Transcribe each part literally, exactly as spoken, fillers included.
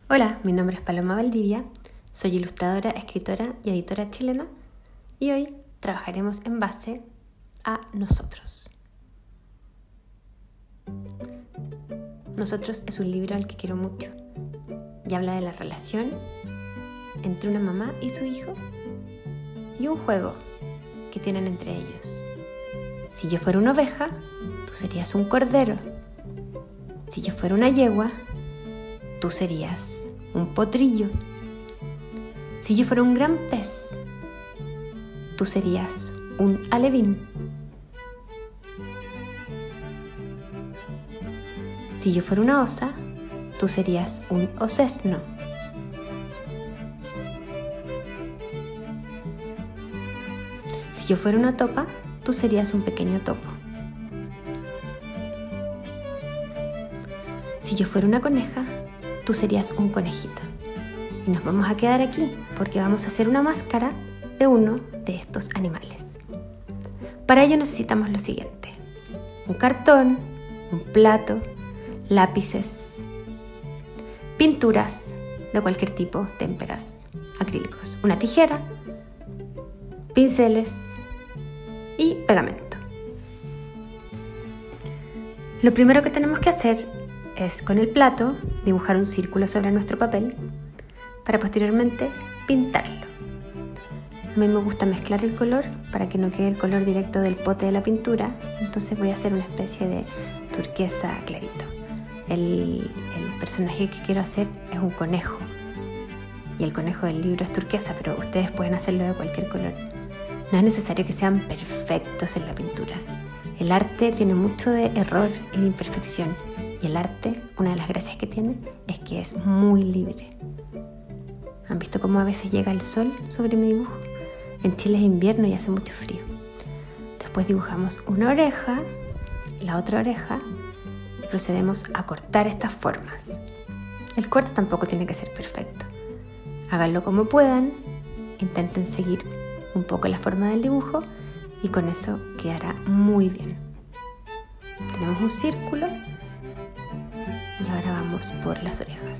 Hola, mi nombre es Paloma Valdivia, soy ilustradora, escritora y editora chilena y hoy trabajaremos en base a nosotros. Nosotros es un libro al que quiero mucho y habla de la relación entre una mamá y su hijo y un juego que tienen entre ellos. Si yo fuera una oveja, tú serías un cordero. Si yo fuera una yegua, tú serías un potrillo. Si yo fuera un gran pez, tú serías un alevín. Si yo fuera una osa, tú serías un osesno. Si yo fuera una topa, tú serías un pequeño topo. Si yo fuera una coneja, tú serías un conejito. Y nos vamos a quedar aquí porque vamos a hacer una máscara de uno de estos animales. Para ello necesitamos lo siguiente: un cartón, un plato, lápices, pinturas de cualquier tipo, témperas, acrílicos, una tijera, pinceles y pegamento. Lo primero que tenemos que hacer es, con el plato, dibujar un círculo sobre nuestro papel para posteriormente pintarlo. A mí me gusta mezclar el color para que no quede el color directo del pote de la pintura, entonces voy a hacer una especie de turquesa clarito. El, el personaje que quiero hacer es un conejo y el conejo del libro es turquesa, pero ustedes pueden hacerlo de cualquier color. No es necesario que sean perfectos en la pintura. El arte tiene mucho de error y de imperfección. Y el arte, una de las gracias que tiene, es que es muy libre. ¿Han visto cómo a veces llega el sol sobre mi dibujo? En Chile es invierno y hace mucho frío. Después dibujamos una oreja, la otra oreja, y procedemos a cortar estas formas. El corte tampoco tiene que ser perfecto. Háganlo como puedan, intenten seguir un poco la forma del dibujo y con eso quedará muy bien. Tenemos un círculo. Y ahora vamos por las orejas.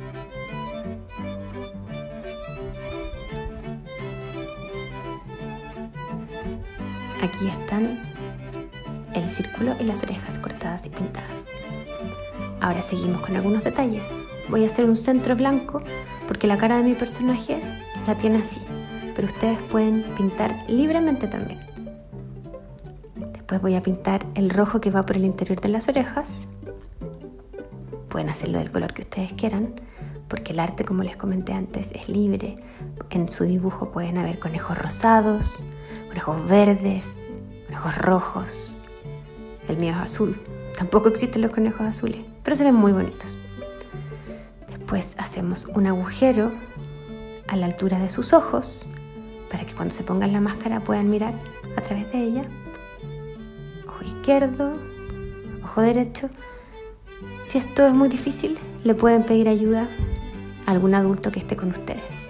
Aquí están el círculo y las orejas cortadas y pintadas. Ahora seguimos con algunos detalles. Voy a hacer un centro blanco porque la cara de mi personaje la tiene así, pero ustedes pueden pintar libremente también. Después voy a pintar el rojo que va por el interior de las orejas. Pueden hacerlo del color que ustedes quieran, porque el arte, como les comenté antes, es libre. En su dibujo pueden haber conejos rosados, conejos verdes, conejos rojos. El mío es azul. Tampoco existen los conejos azules, pero se ven muy bonitos. Después hacemos un agujero a la altura de sus ojos, para que cuando se pongan la máscara puedan mirar a través de ella. Ojo izquierdo, ojo derecho. Si esto es muy difícil, le pueden pedir ayuda a algún adulto que esté con ustedes.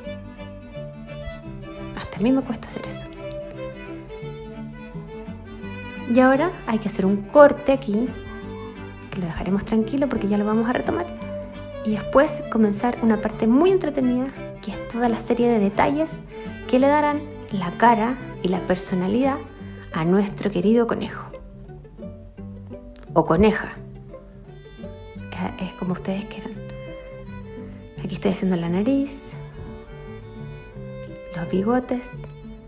Hasta a mí me cuesta hacer eso. Y ahora hay que hacer un corte aquí, que lo dejaremos tranquilo porque ya lo vamos a retomar. Y después comenzar una parte muy entretenida, que es toda la serie de detalles que le darán la cara y la personalidad a nuestro querido conejo. O coneja. Es como ustedes quieran. Aquí estoy haciendo la nariz, los bigotes.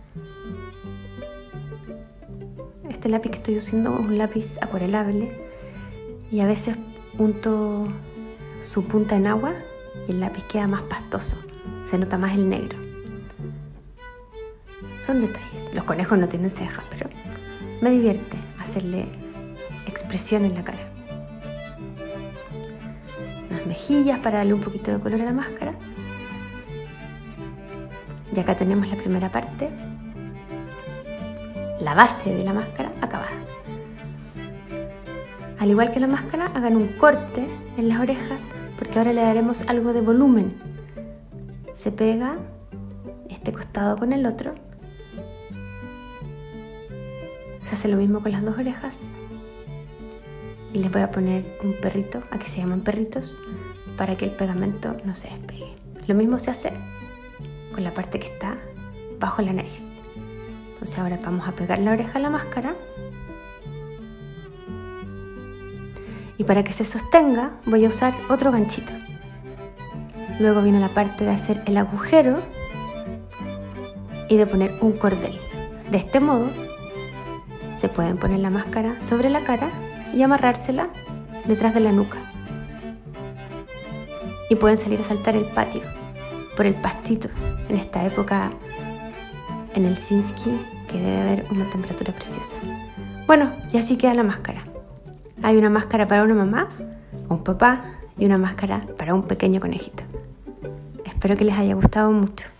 Este lápiz que estoy usando es un lápiz acuarelable y a veces unto su punta en agua y el lápiz queda más pastoso, se nota más el negro. Son detalles. Los conejos no tienen cejas, pero me divierte hacerle expresión en la cara. Mejillas para darle un poquito de color a la máscara. Y acá tenemos la primera parte, la base de la máscara acabada. Al igual que la máscara, hagan un corte en las orejas porque ahora le daremos algo de volumen. Se pega este costado con el otro. Se hace lo mismo con las dos orejas. y les voy a poner un perrito, aquí se llaman perritos, para que el pegamento no se despegue. Lo mismo se hace con la parte que está bajo la nariz. Entonces ahora vamos a pegar la oreja a la máscara. Y para que se sostenga voy a usar otro ganchito. Luego viene la parte de hacer el agujero y de poner un cordel. De este modo se pueden poner la máscara sobre la cara y amarrársela detrás de la nuca. Y pueden salir a saltar el patio por el pastito en esta época en el Helsinki, que debe haber una temperatura preciosa. Bueno, y así queda la máscara. Hay una máscara para una mamá, un papá y una máscara para un pequeño conejito. Espero que les haya gustado mucho.